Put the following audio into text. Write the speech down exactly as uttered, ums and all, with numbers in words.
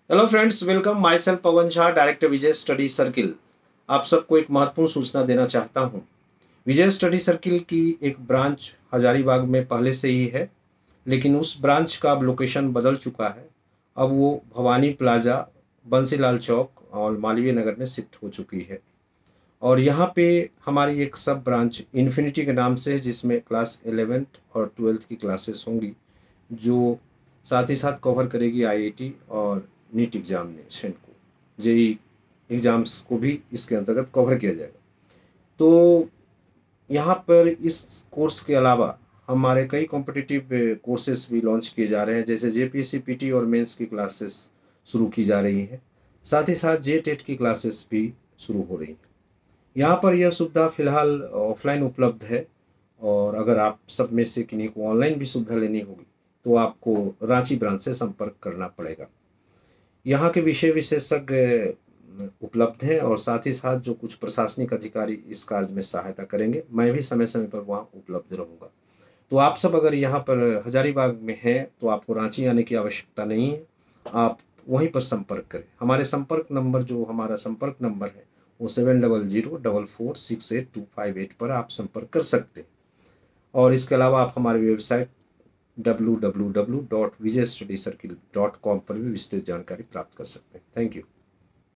Hello friends, welcome. My self Pawan Jha, director Vijay study circle. आप सबको एक महत्वपूर्ण सूचना देना चाहता हूं। विजय स्टडी सर्किल की एक ब्रांच हजारीबाग में पहले से ही है, लेकिन उस ब्रांच का अब लोकेशन बदल चुका है। अब वो भवानी प्लाजा, बंसीलाल चौक और मालवीय नगर में शिफ्ट हो चुकी है। और यहाँ पे हमारी एक सब ब्रांच इन्फिनिटी के नाम से है, जिसमें क्लास इलेवेंथ और ट्वेल्थ की क्लासेस होंगी, जो साथ ही साथ कवर करेगी आईआईटी और नीट एग्जामिनेशन को, जेई एग्जाम्स को भी इसके अंतर्गत कवर किया जाएगा। तो यहाँ पर इस कोर्स के अलावा हमारे कई कॉम्पिटिटिव कोर्सेज भी लॉन्च किए जा रहे हैं, जैसे जेपीएससी पीटी और मेंस की क्लासेस शुरू की जा रही हैं। साथ ही साथ जे टेट की क्लासेस भी शुरू हो रही हैं। यहाँ पर यह सुविधा फिलहाल ऑफलाइन उपलब्ध है, और अगर आप सब में से किन्हीं को ऑनलाइन भी सुविधा लेनी होगी तो आपको रांची ब्रांच से संपर्क करना पड़ेगा। यहाँ के विषय विशेषज्ञ उपलब्ध हैं, और साथ ही साथ जो कुछ प्रशासनिक अधिकारी इस कार्य में सहायता करेंगे। मैं भी समय समय पर वहाँ उपलब्ध रहूँगा। तो आप सब अगर यहाँ पर हजारीबाग में हैं तो आपको रांची आने की आवश्यकता नहीं है, आप वहीं पर संपर्क करें। हमारे संपर्क नंबर, जो हमारा संपर्क नंबर है, वो seven double zero double four six eight two five eight पर आप संपर्क कर सकते हैं। और इसके अलावा आप हमारी website W W W dot Vijay study circle dot com पर भी विस्तृत जानकारी प्राप्त कर सकते हैं। Thank you.